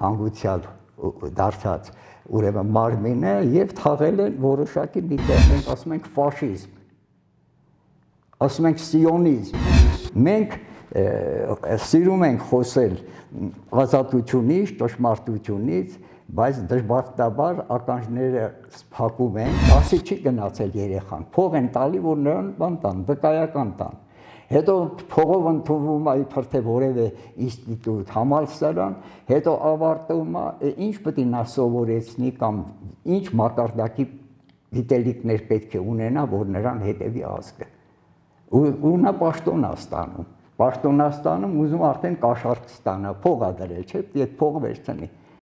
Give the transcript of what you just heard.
հանգուցյալ դարձած ուրեմն մարմին է եւ թաղել են որոշակի միտեղ, մենք ասում ենք ֆաշիզմ, ասում ենք սիոնիզմ, մենք սիրում ենք խոսել ազատությունից, ճշմարտությունից, բայց դժբախտաբար ականջները փակում են, ասի չի գնացել երեխան, փող են տալի, որ նրան բան տան, վկայական տան։ Հետո փողով ընդունվում է իբր թե որևէ ինստիտուտ, համալսարան, հետո ավարտում է, ինչ պետք է նա սովորեցնի կամ ինչ մակարդակի գիտելիքներ պետք է ունենա, որ նրան հետևի ազգը։ Ու նա պաշտոն է ստանում, ուզում արդեն կաշառք ստանա, փող է դրել, չէ՞, այդ փողը վերցնի։